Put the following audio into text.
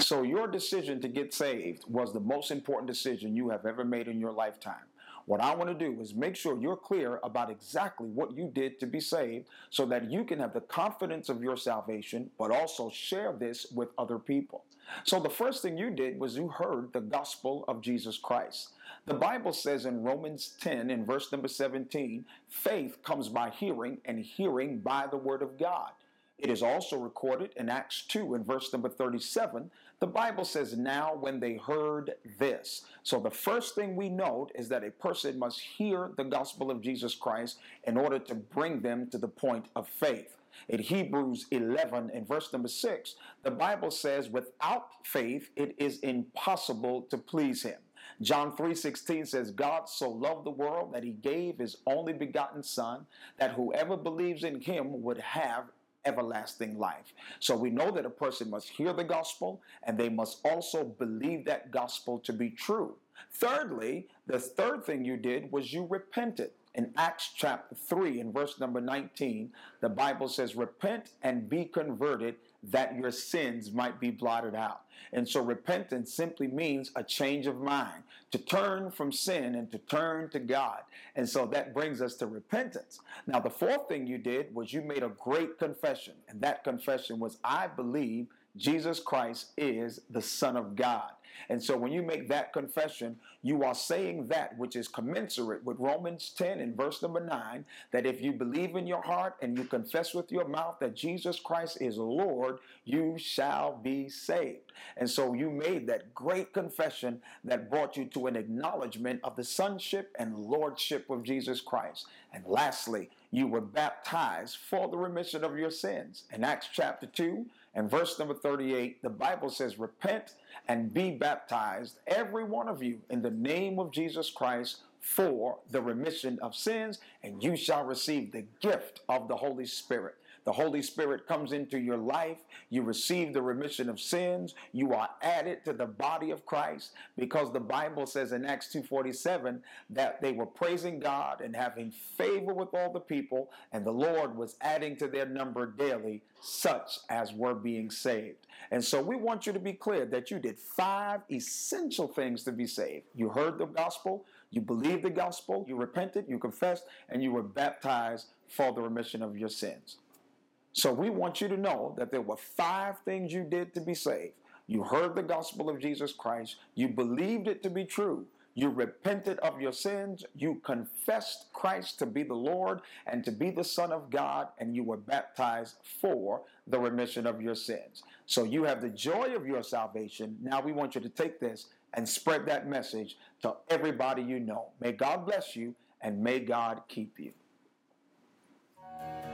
So your decision to get saved was the most important decision you have ever made in your lifetime. What I want to do is make sure you're clear about exactly what you did to be saved so that you can have the confidence of your salvation, but also share this with other people. So the first thing you did was you heard the gospel of Jesus Christ. The Bible says in Romans 10 in verse number 17, faith comes by hearing and hearing by the word of God. It is also recorded in Acts 2 in verse number 37. The Bible says, now when they heard this. So the first thing we note is that a person must hear the gospel of Jesus Christ in order to bring them to the point of faith. In Hebrews 11 and verse number 6, the Bible says, without faith, it is impossible to please him. John 3:16 says, God so loved the world that he gave his only begotten son, that whoever believes in him would have everlasting life. So we know that a person must hear the gospel and they must also believe that gospel to be true. Thirdly, the third thing you did was you repented. In Acts chapter 3 in verse number 19, the Bible says, repent and be converted that your sins might be blotted out. And so repentance simply means a change of mind, to turn from sin and to turn to God. And so that brings us to repentance. Now, the fourth thing you did was you made a great confession. And that confession was, I believe Jesus Christ is the Son of God. And so when you make that confession, you are saying that which is commensurate with Romans 10 and verse number 9, that if you believe in your heart and you confess with your mouth that Jesus Christ is Lord, you shall be saved. And so you made that great confession that brought you to an acknowledgement of the sonship and lordship of Jesus Christ. And lastly, you were baptized for the remission of your sins. In Acts chapter 2 and verse number 38, the Bible says, repent and be baptized, every one of you, in the name of Jesus Christ for the remission of sins, and you shall receive the gift of the Holy Spirit. The Holy Spirit comes into your life. You receive the remission of sins. You are added to the body of Christ, because the Bible says in Acts 2:47 that they were praising God and having favor with all the people, and the Lord was adding to their number daily such as were being saved. And so we want you to be clear that you did 5 essential things to be saved. You heard the gospel, you believed the gospel, you repented, you confessed, and you were baptized for the remission of your sins. So we want you to know that there were 5 things you did to be saved. You heard the gospel of Jesus Christ. You believed it to be true. You repented of your sins. You confessed Christ to be the Lord and to be the Son of God. And you were baptized for the remission of your sins. So you have the joy of your salvation. Now we want you to take this and spread that message to everybody you know. May God bless you and may God keep you.